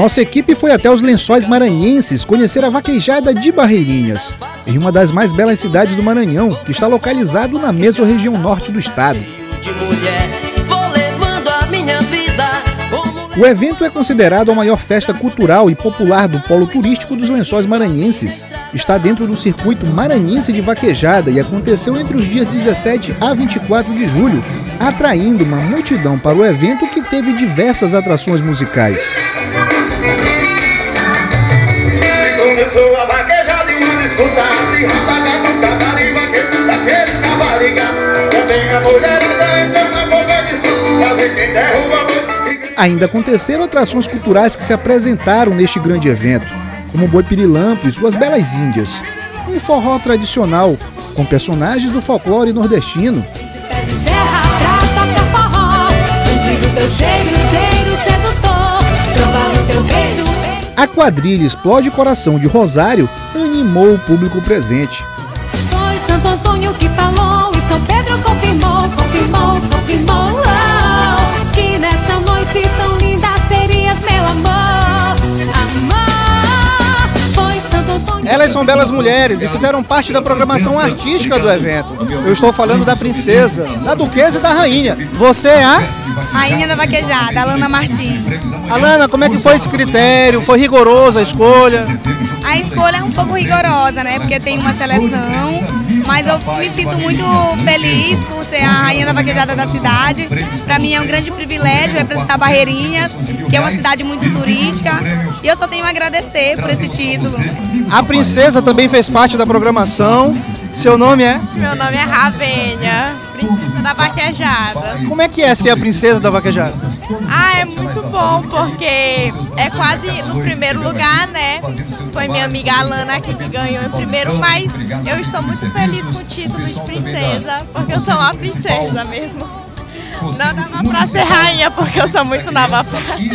Nossa equipe foi até os Lençóis Maranhenses conhecer a vaquejada de Barreirinhas, em uma das mais belas cidades do Maranhão, que está localizado na mesorregião norte do estado. O evento é considerado a maior festa cultural e popular do polo turístico dos Lençóis Maranhenses. Está dentro do circuito maranhense de vaquejada e aconteceu entre os dias 17 a 24 de julho, atraindo uma multidão para o evento que teve diversas atrações musicais. Começou a vaquejada e uma disputa assim, daquele cavaligado, também a mulherada entrou na competição, pra ver quem derruba. Ainda aconteceram atrações culturais que se apresentaram neste grande evento, como o Boi Pirilampo e suas belas índias. Um forró tradicional, com personagens do folclore nordestino. A quadrilha Explode Coração de Rosário animou o público presente. Foi Santo Antônio que falou e São Pedro confirmou, que nessa noite tão linda serias meu amor, Foi Santo Antônio. Elas são belas mulheres e fizeram parte da programação artística do evento. Eu estou falando da princesa, da duquesa e da rainha. Você é a rainha da vaquejada, Alana Martins. Alana, como é que foi esse critério? Foi rigorosa a escolha? A escolha é um pouco rigorosa, né? Porque tem uma seleção, mas eu me sinto muito feliz por ser a rainha da vaquejada da cidade. Para mim é um grande privilégio representar Barreirinhas, que é uma cidade muito turística, e eu só tenho a agradecer por esse título. A princesa também fez parte da programação. Seu nome é? Meu nome é Ravenha, princesa da vaquejada. Como é que é ser a princesa da vaquejada? É muito bom, porque é quase no primeiro lugar, né? Foi minha amiga Alana aqui que ganhou em primeiro, mas eu estou muito feliz com o título de princesa, porque eu sou uma princesa mesmo. Não dava pra ser rainha, porque eu sou muito nova fácil.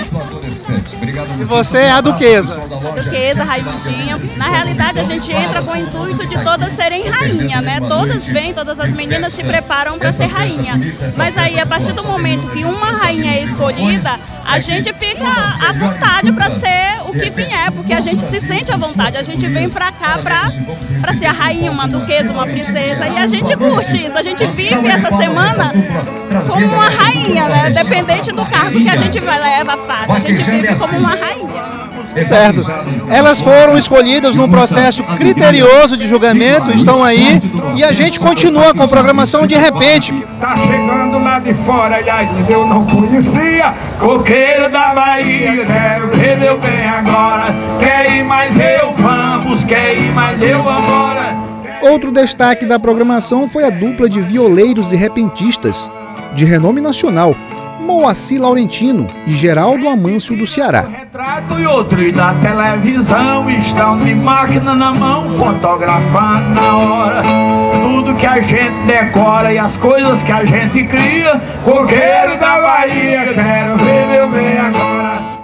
E você é a duquesa? Duquesa, rainha. Na realidade, a gente entra com o intuito de todas serem rainha, né? Todas vêm, todas as meninas se preparam para ser rainha. Mas aí, a partir do momento que uma rainha é escolhida, a gente fica à vontade para ser o que vier, porque a gente se sente à vontade. A gente vem para cá para ser a rainha, uma duquesa, uma princesa, e a gente curte isso. A gente vive essa semana como uma rainha, né? Dependente do cargo que a gente leva a faixa, a gente vive como uma rainha. Certo. Elas foram escolhidas num processo criterioso de julgamento, estão aí, e a gente continua com a programação de repente. Tá chegando lá de fora e ainda eu não conhecia, coqueiro da Bahia, quero ver meu bem agora, quer ir mais eu vamos, quer ir mais eu agora. Outro destaque da programação foi a dupla de violeiros e repentistas, de renome nacional, Moacir Laurentino e Geraldo Amâncio do Ceará. Retrato e outro da televisão estão de máquina na mão, fotografando na hora. Tudo que a gente decora e as coisas que a gente cria, coqueiro da Bahia, quero ver meu bem agora.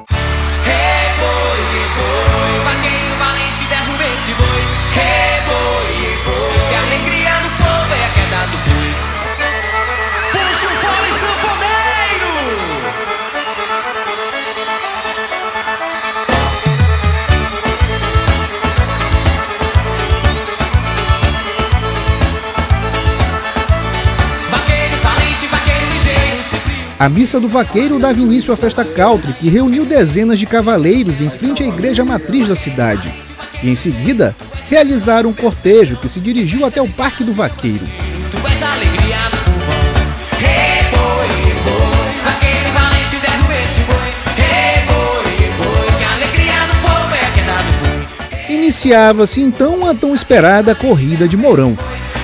Vaqueiro valente, derruba esse boi. Que a alegria do povo é a queda do boi. Puxa o fole, sanfoneiro! Vaqueiro valente, vaqueiro ligeiro, sempre. A Missa do Vaqueiro dava início à festa country, que reuniu dezenas de cavaleiros em frente à igreja matriz da cidade. E em seguida, realizaram um cortejo que se dirigiu até o Parque do Vaqueiro. Tu és a alegria do povão. Boi, vaqueiro valente, derruba esse boi. Boi, que a alegria do povo é a queda do boi. Iniciava-se então a tão esperada Corrida de Mourão.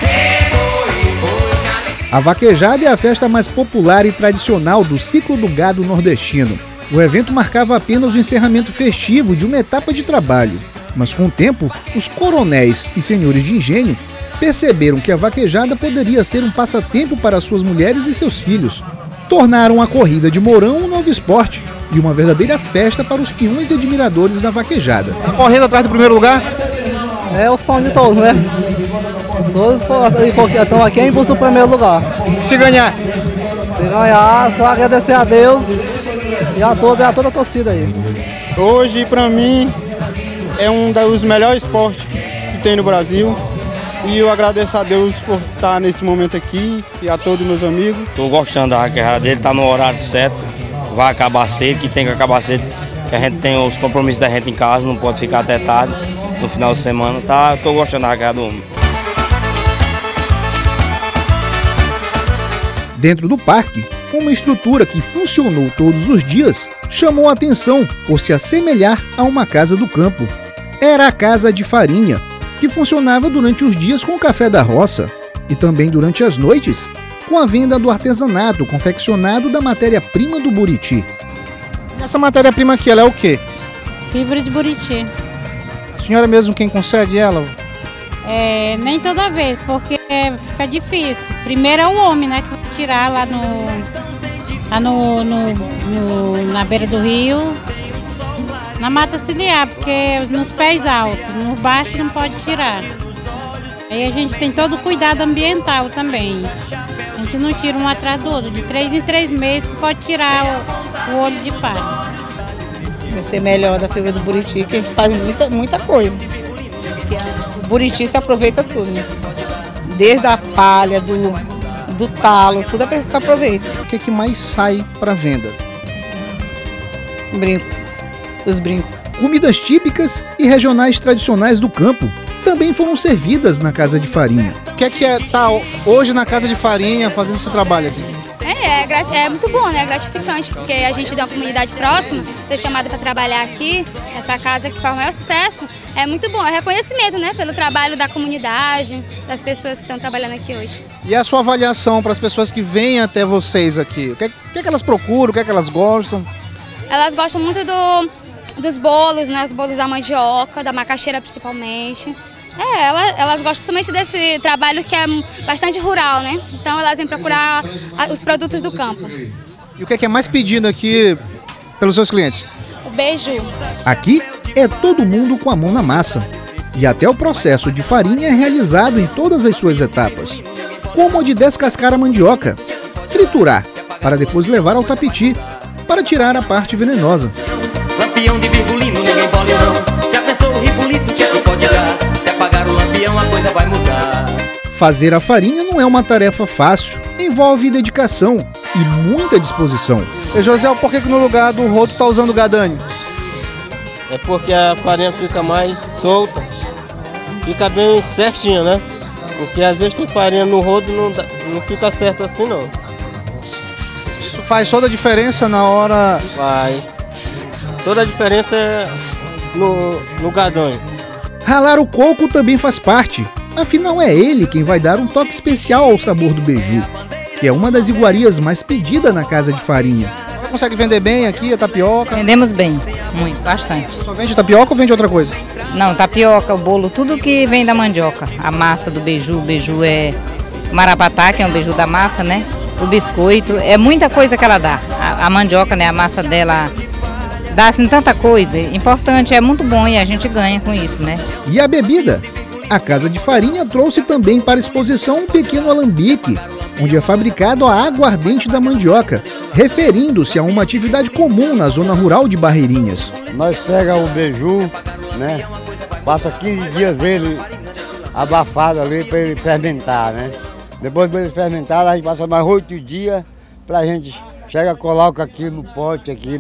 A vaquejada é a festa mais popular e tradicional do ciclo do gado nordestino. O evento marcava apenas o encerramento festivo de uma etapa de trabalho. Mas com o tempo, os coronéis e senhores de engenho perceberam que a vaquejada poderia ser um passatempo para suas mulheres e seus filhos. Tornaram a Corrida de Mourão um novo esporte e uma verdadeira festa para os peões e admiradores da vaquejada. Tá correndo atrás do primeiro lugar? É o sonho de todos, né? Todos estão aqui em busca do primeiro lugar. Se ganhar? Se ganhar, só agradecer a Deus e a toda a torcida aí. Hoje, para mim, é um dos melhores esportes que tem no Brasil. E eu agradeço a Deus por estar nesse momento aqui e a todos meus amigos. Estou gostando da carreira dele, está no horário certo, vai acabar cedo, que tem que acabar cedo, que a gente tem os compromissos da gente em casa, não pode ficar até tarde no final de semana. Estou gostando da carreira do homem. Dentro do parque, uma estrutura que funcionou todos os dias chamou a atenção por se assemelhar a uma casa do campo. Era a Casa de Farinha, que funcionava durante os dias com o café da roça e também durante as noites com a venda do artesanato confeccionado da matéria-prima do Buriti. Essa matéria-prima aqui, ela é o quê? Fibra de Buriti. A senhora mesmo quem consegue ela? Nem toda vez, porque fica difícil. Primeiro é o homem, né, que vai tirar lá na beira do rio, na mata ciliar, porque nos pés altos, no baixo não pode tirar. Aí a gente tem todo o cuidado ambiental também. A gente não tira um atrás do outro, de 3 em 3 meses que pode tirar o olho de palha. Vai ser melhor da fibra do Buriti, que a gente faz muita coisa. O Buriti se aproveita tudo, né? Desde a palha, do talo, tudo a pessoa aproveita. O que mais sai para venda? Brinco. Os brincos. Comidas típicas e regionais tradicionais do campo também foram servidas na Casa de Farinha. O que é estar hoje na Casa de Farinha fazendo esse trabalho aqui? É muito bom, né? É gratificante, porque a gente tem uma comunidade próxima, ser chamada para trabalhar aqui, essa casa que faz o maior sucesso, é muito bom. É reconhecimento, né? Pelo trabalho da comunidade, das pessoas que estão trabalhando aqui hoje. E a sua avaliação para as pessoas que vêm até vocês aqui? O que é que elas procuram, o que é que elas gostam? Elas gostam muito dos bolos, né? Os bolos da mandioca, da macaxeira principalmente. Elas gostam principalmente desse trabalho que é bastante rural, né? Então elas vêm procurar os produtos do campo. E o que é mais pedido aqui pelos seus clientes? O beiju. Aqui é todo mundo com a mão na massa. E até o processo de farinha é realizado em todas as suas etapas. Como o de descascar a mandioca, triturar, para depois levar ao tapiti, para tirar a parte venenosa. Lampião de virgulino, ninguém pode não. Já pensou o ribuliço, o que pode dar? Se apagar o lampião, a coisa vai mudar. Fazer a farinha não é uma tarefa fácil. Envolve dedicação e muita disposição. E José, por que no lugar do rodo tá usando gadane? É porque a farinha fica mais solta, fica bem certinha, né? Porque às vezes tem farinha no rodo e não fica certo assim não. Isso faz toda a diferença na hora? Faz. Toda a diferença é no gadane. Ralar o coco também faz parte. Afinal, é ele quem vai dar um toque especial ao sabor do beiju, que é uma das iguarias mais pedidas na Casa de Farinha. Consegue vender bem aqui a tapioca? Vendemos bem, muito, bastante. Só vende tapioca ou vende outra coisa? Não, tapioca, o bolo, tudo que vem da mandioca. A massa do beiju, o beiju é marabatá, que é um beiju da massa, né? O biscoito, é muita coisa que ela dá. A mandioca, né, a massa dela dá assim tanta coisa. Importante, é muito bom e a gente ganha com isso, né? E a bebida? A Casa de Farinha trouxe também para exposição um pequeno alambique, onde é fabricado a aguardente da mandioca, referindo-se a uma atividade comum na zona rural de Barreirinhas. Nós pegamos o beiju, né? Passa 15 dias ele abafado ali para ele fermentar, né? Depois dele fermentar, a gente passa mais 8 dias para a gente chega, coloca aqui no pote aqui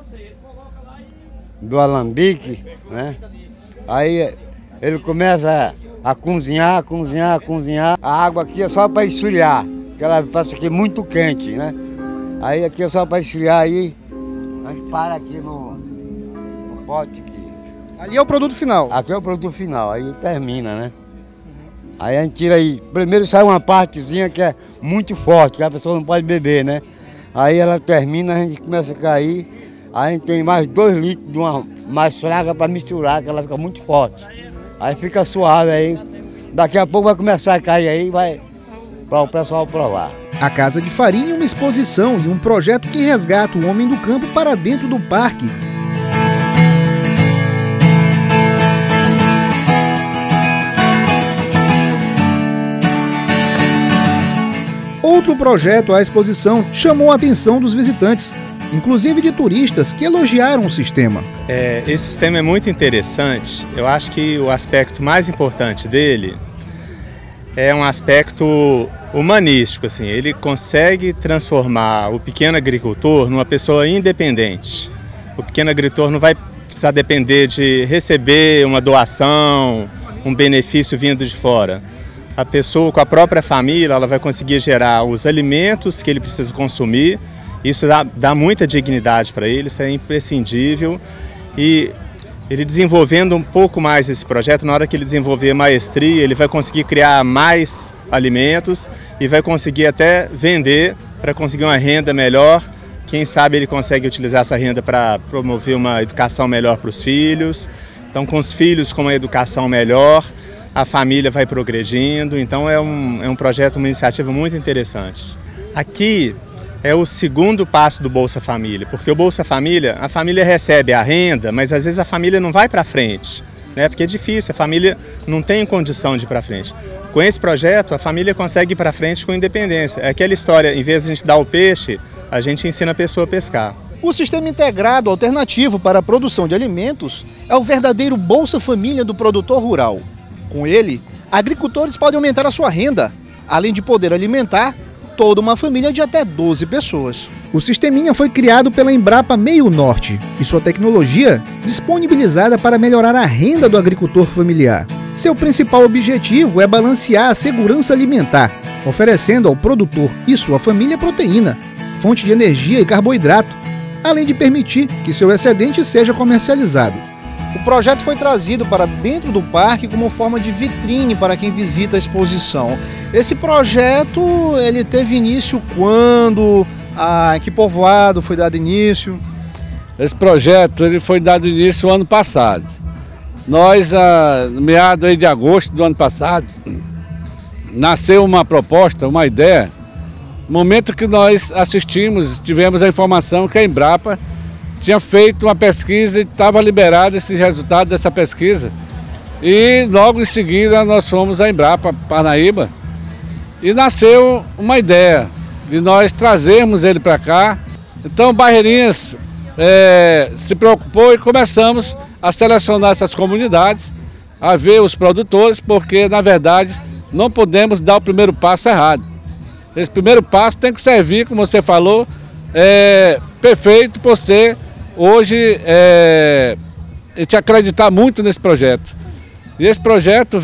do alambique, né? Aí ele começa a cozinhar. A água aqui é só para esfriar, porque ela passa aqui muito quente, né? Aí aqui é só para esfriar, aí a gente para aqui no pote aqui. Ali é o produto final? Aqui é o produto final, aí termina, né? Aí a gente tira aí, primeiro sai uma partezinha que é muito forte, que a pessoa não pode beber, né? Aí ela termina, a gente começa a cair, aí a gente tem mais 2 litros de uma mais fraca para misturar, que ela fica muito forte. Aí fica suave aí, daqui a pouco vai começar a cair aí, vai para o pessoal provar. A Casa de Farinha é uma exposição e um projeto que resgata o homem do campo para dentro do parque. Outro projeto à exposição chamou a atenção dos visitantes. inclusive de turistas que elogiaram o sistema. Esse sistema é muito interessante. Eu acho que o aspecto mais importante dele é um aspecto humanístico, assim. Ele consegue transformar o pequeno agricultor numa pessoa independente. O pequeno agricultor não vai precisar depender de receber uma doação, um benefício vindo de fora. A pessoa com a própria família, ela vai conseguir gerar os alimentos que ele precisa consumir. Isso dá muita dignidade para ele, isso é imprescindível. E ele desenvolvendo um pouco mais esse projeto, na hora que ele desenvolver maestria, ele vai conseguir criar mais alimentos e vai conseguir até vender para conseguir uma renda melhor. Quem sabe ele consegue utilizar essa renda para promover uma educação melhor para os filhos. Então, com os filhos com uma educação melhor, a família vai progredindo. Então, é um projeto, uma iniciativa muito interessante. Aqui é o segundo passo do Bolsa Família, porque o Bolsa Família, a família recebe a renda, mas às vezes a família não vai para frente, né? Porque é difícil, a família não tem condição de ir para frente. Com esse projeto, a família consegue ir para frente com independência. É aquela história, em vez de a gente dar o peixe, a gente ensina a pessoa a pescar. O sistema integrado alternativo para a produção de alimentos é o verdadeiro Bolsa Família do produtor rural. Com ele, agricultores podem aumentar a sua renda, além de poder alimentar toda uma família de até 12 pessoas. O sisteminha foi criado pela Embrapa Meio Norte e sua tecnologia disponibilizada para melhorar a renda do agricultor familiar. Seu principal objetivo é balancear a segurança alimentar, oferecendo ao produtor e sua família proteína, fonte de energia e carboidrato, além de permitir que seu excedente seja comercializado. O projeto foi trazido para dentro do parque como forma de vitrine para quem visita a exposição. Esse projeto, ele teve início quando? Em que povoado foi dado início? Esse projeto ele foi dado início ano passado. Nós, no meado aí de agosto do ano passado, nasceu uma proposta, uma ideia. No momento que nós assistimos, tivemos a informação que a Embrapa tinha feito uma pesquisa e estava liberado esse resultado dessa pesquisa. E logo em seguida nós fomos à Embrapa Parnaíba e nasceu uma ideia de nós trazermos ele para cá. Então Barreirinhas se preocupou e começamos a selecionar essas comunidades, a ver os produtores, porque na verdade não podemos dar o primeiro passo errado. Esse primeiro passo tem que servir, como você falou, perfeito por ser hoje a gente acreditar muito nesse projeto. E esse projeto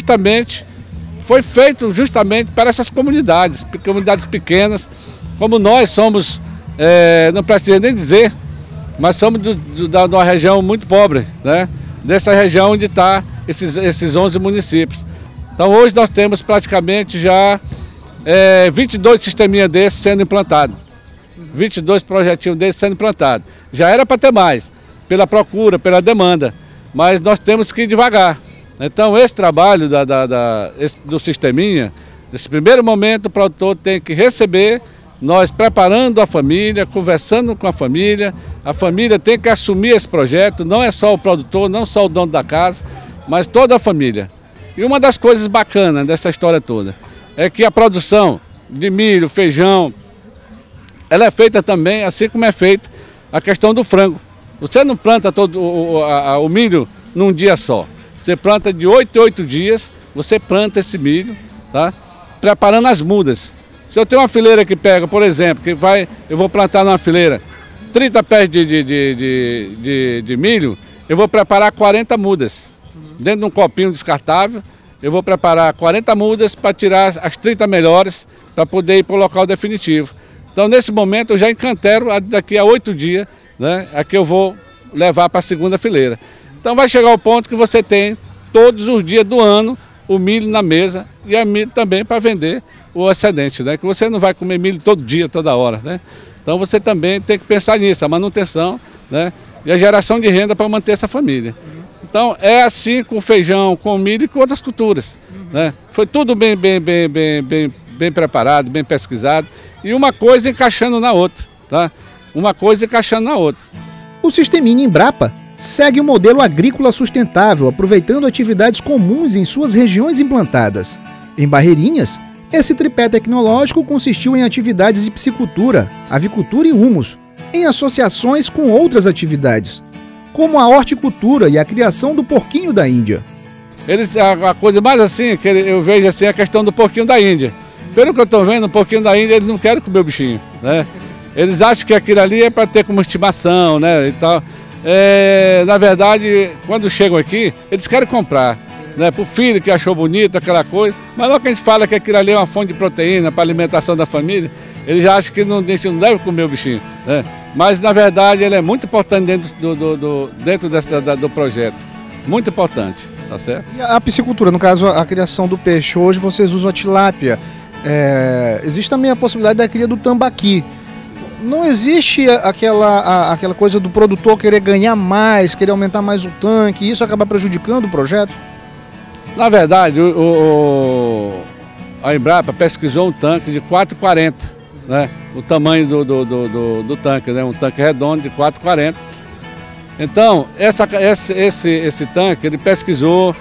foi feito justamente para essas comunidades pequenas, como nós somos, não precisa nem dizer, mas somos de uma região muito pobre, né? Dessa região onde está esses 11 municípios. Então hoje nós temos praticamente já 22 sisteminhas desses sendo implantados. 22 projetinhos desses sendo implantados. Já era para ter mais, pela procura, pela demanda, mas nós temos que ir devagar. Então esse trabalho do sisteminha, nesse primeiro momento o produtor tem que receber, nós preparando a família, conversando com a família tem que assumir esse projeto, não é só o produtor, não só o dono da casa, mas toda a família. E uma das coisas bacanas dessa história toda é que a produção de milho, feijão, ela é feita também, assim como é feita a questão do frango. Você não planta todo o milho num dia só. Você planta de 8 em 8 dias, você planta esse milho, tá? Preparando as mudas. Se eu tenho uma fileira que pega, por exemplo, eu vou plantar numa fileira 30 pés de milho, eu vou preparar 40 mudas. Dentro de um copinho descartável, eu vou preparar 40 mudas para tirar as 30 melhores, para poder ir para o local definitivo. Então, nesse momento, eu já encantero daqui a 8 dias, né, a que eu vou levar para a segunda fileira. Então, vai chegar o ponto que você tem, todos os dias do ano, o milho na mesa e a milho também para vender o excedente, né? Que você não vai comer milho todo dia, toda hora, né? Então, você também tem que pensar nisso, a manutenção, né, e a geração de renda para manter essa família. Então, é assim com o feijão, com o milho e com outras culturas, né? Foi tudo bem preparado, bem pesquisado. E uma coisa encaixando na outra, tá? Uma coisa encaixando na outra. O sisteminha Embrapa segue o modelo agrícola sustentável, aproveitando atividades comuns em suas regiões implantadas. Em Barreirinhas, esse tripé tecnológico consistiu em atividades de piscicultura, avicultura e humus, em associações com outras atividades, como a horticultura e a criação do porquinho da Índia. A coisa mais assim, que eu vejo assim, é a questão do porquinho da Índia. Pelo que eu estou vendo, o porquinho da Índia, eles não querem comer o bichinho, né? Eles acham que aquilo ali é para ter como estimação, né, e tal. Na verdade, quando chegam aqui, eles querem comprar, né, para o filho que achou bonito, aquela coisa. Mas logo que a gente fala que aquilo ali é uma fonte de proteína para alimentação da família, eles já acham que não deve comer o bichinho, né? Mas, na verdade, ele é muito importante dentro do projeto. Muito importante, tá certo? E a piscicultura, no caso, a criação do peixe, hoje vocês usam a tilápia. Existe também a possibilidade da cria do tambaqui. Não existe aquela coisa do produtor querer ganhar mais, querer aumentar mais o tanque, e isso acaba prejudicando o projeto? Na verdade, a Embrapa pesquisou um tanque de 4,40, né? O tamanho do tanque, né? Um tanque redondo de 4,40. Então, esse tanque ele pesquisou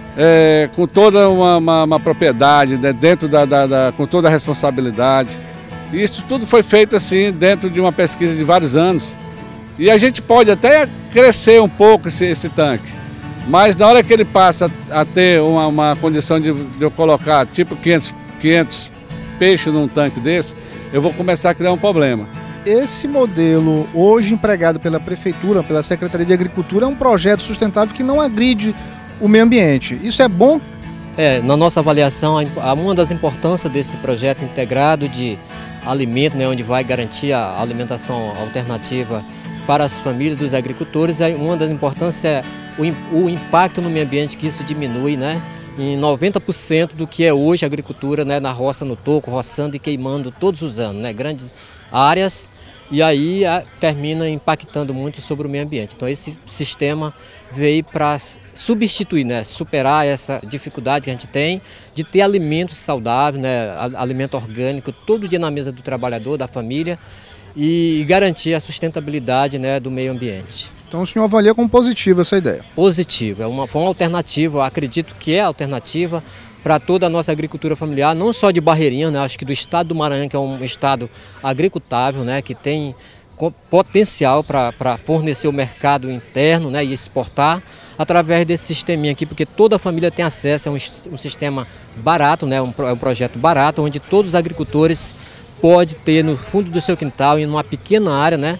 com toda uma propriedade, né? Dentro com toda a responsabilidade. E isso tudo foi feito assim dentro de uma pesquisa de vários anos. E a gente pode até crescer um pouco esse tanque, mas na hora que ele passa a ter uma condição de eu colocar tipo 500 peixes num tanque desse, eu vou começar a criar um problema. Esse modelo, hoje empregado pela Prefeitura, pela Secretaria de Agricultura, é um projeto sustentável que não agride o meio ambiente. Isso é bom? Na nossa avaliação, uma das importâncias desse projeto integrado de alimento, né, onde vai garantir a alimentação alternativa para as famílias dos agricultores, uma das importâncias é o impacto no meio ambiente, que isso diminui, né, em 90% do que é hoje a agricultura, né, na roça, no toco, roçando e queimando todos os anos, né, grandes áreas, e aí termina impactando muito sobre o meio ambiente. Então esse sistema veio para substituir, né, superar essa dificuldade que a gente tem de ter alimentos saudáveis, né, alimento orgânico todo dia na mesa do trabalhador, da família, e garantir a sustentabilidade, né, do meio ambiente. Então o senhor avalia como positiva essa ideia? Positiva, foi uma alternativa, eu acredito que é alternativa para toda a nossa agricultura familiar, não só de Barreirinha, né, acho que do estado do Maranhão, que é um estado agricultável, né, que tem potencial para fornecer o mercado interno, né, e exportar através desse sisteminha aqui, porque toda a família tem acesso a um sistema barato, né, um projeto barato, onde todos os agricultores podem ter no fundo do seu quintal, em uma pequena área, né,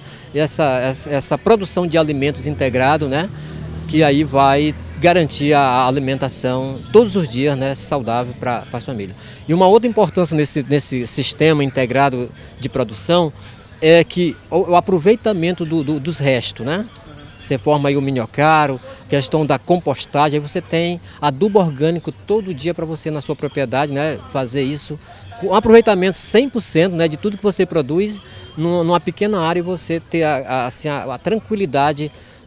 essa produção de alimentos integrado, né, que aí vai garantir a alimentação todos os dias, né, saudável para as famílias. E uma outra importância nesse sistema integrado de produção é que o aproveitamento dos restos, né? Você forma aí o minhocário, questão da compostagem, aí você tem adubo orgânico todo dia para você na sua propriedade, né? Fazer isso com aproveitamento 100%, né, de tudo que você produz numa pequena área, e você ter a tranquilidade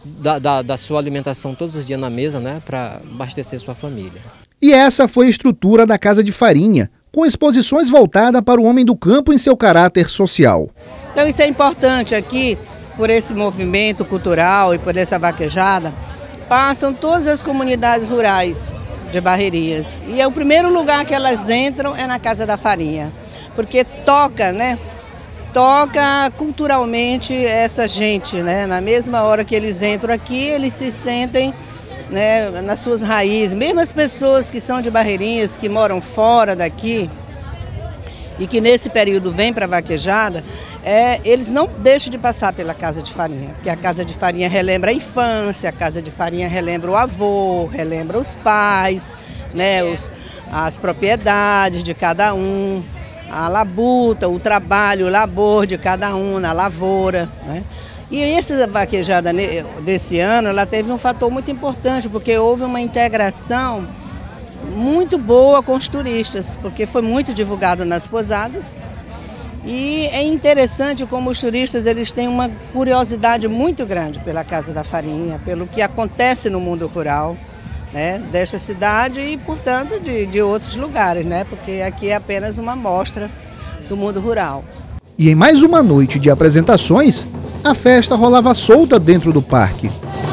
da sua alimentação todos os dias na mesa, né, para abastecer sua família. E essa foi a estrutura da Casa de Farinha, com exposições voltadas para o homem do campo em seu caráter social. Então isso é importante aqui, por esse movimento cultural e por essa vaquejada, passam todas as comunidades rurais de Barreirinhas. E o primeiro lugar que elas entram é na Casa da Farinha, porque toca, né? Toca culturalmente essa gente, né? Na mesma hora que eles entram aqui, eles se sentem, né, nas suas raízes. Mesmo as pessoas que são de Barreirinhas, que moram fora daqui e que nesse período vêm para a vaquejada, eles não deixam de passar pela Casa de Farinha, porque a Casa de Farinha relembra a infância, a Casa de Farinha relembra o avô, relembra os pais, né, as propriedades de cada um, a labuta, o trabalho, o labor de cada um na lavoura, né? E essa vaquejada desse ano, ela teve um fator muito importante, porque houve uma integração muito boa com os turistas, porque foi muito divulgado nas pousadas. E é interessante como os turistas eles têm uma curiosidade muito grande pela Casa da Farinha, pelo que acontece no mundo rural, né, desta cidade e, portanto, de outros lugares, né, porque aqui é apenas uma amostra do mundo rural. E em mais uma noite de apresentações, a festa rolava solta dentro do parque.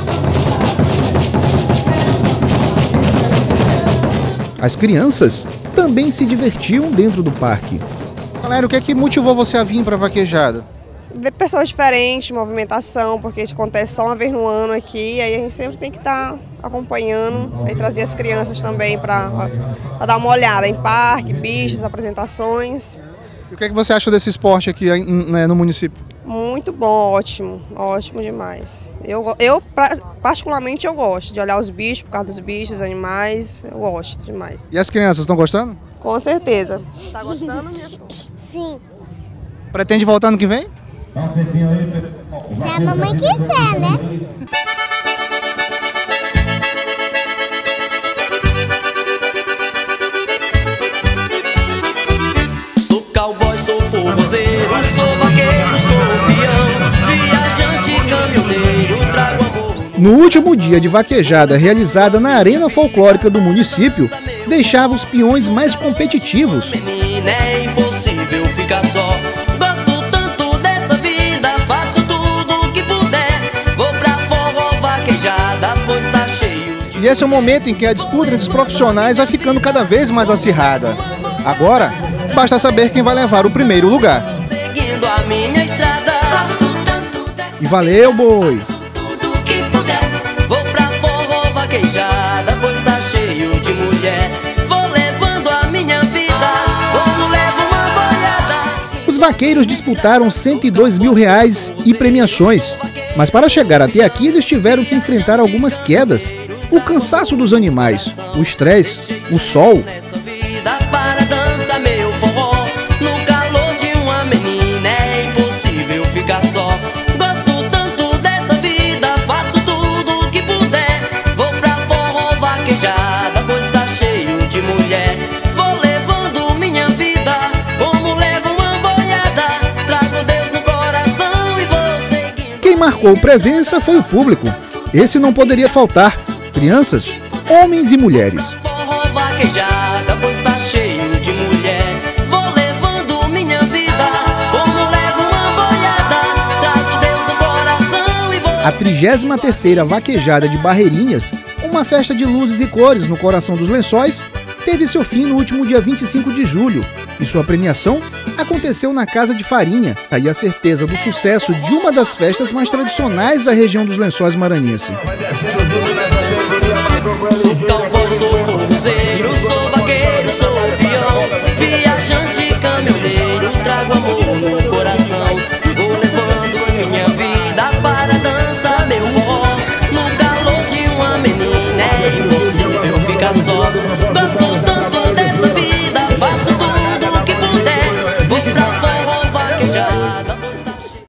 As crianças também se divertiam dentro do parque. Valério, o que é que motivou você a vir para a vaquejada? ver pessoas diferentes, movimentação, porque acontece só uma vez no ano aqui, aí a gente sempre tem que estar acompanhando, aí trazer as crianças também para dar uma olhada em parque, bichos, apresentações. E o que é que você acha desse esporte aqui no município? Muito bom, ótimo, ótimo demais. Eu particularmente eu gosto de olhar os bichos, por causa dos bichos, animais, eu gosto demais. E as crianças estão gostando? Com certeza. Tá gostando, minha filha? Sim. Pretende voltar ano que vem? Se a mamãe quiser, né? Sou cowboy, sou forrozeiro, sou vaqueiro, sou peão, viajante, caminhoneiro, trago amor. No último dia de vaquejada realizada na Arena Folclórica do município, deixava os peões mais competitivos. Menina, é impossível ficar só. Gosto tanto dessa vida, faço tudo o que puder. Vou pra forró vaquejada, pois tá cheio. E esse é o momento em que a disputa entre os profissionais vai ficando cada vez mais acirrada. Agora, basta saber quem vai levar o primeiro lugar. Seguindo a minha estrada. Gosto tanto dessa E valeu, boi! tudo que puder. Vou pra forró vaquejada, pois tá cheio de mulher. Vou levando a minha vida, como levo uma boiada. Os vaqueiros disputaram R$102 mil e premiações, mas para chegar até aqui eles tiveram que enfrentar algumas quedas. O cansaço dos animais, o estresse, o sol. Vida para dança, meu forró. No calor de uma menina é impossível ficar só. Gosto tanto dessa vida, faço tudo o que puder. Vou pra forró vaquejada, pois tá cheio de mulher. Vou levando minha vida, como levo uma boiada. Trago Deus no coração e vou seguindo. Quem marcou presença foi o público. Esse não poderia faltar. Crianças, homens e mulheres. Forró vaquejada, pois tá cheio de mulher. Vou levando minha vida, como levo uma boiada. Trago Deus no coração e vou. A 33ª Vaquejada de Barreirinhas, uma festa de luzes e cores no coração dos Lençóis, teve seu fim no último dia 25 de julho. E sua premiação aconteceu na Casa de Farinha, aí a certeza do sucesso de uma das festas mais tradicionais da região dos Lençóis maranhense. Cowboy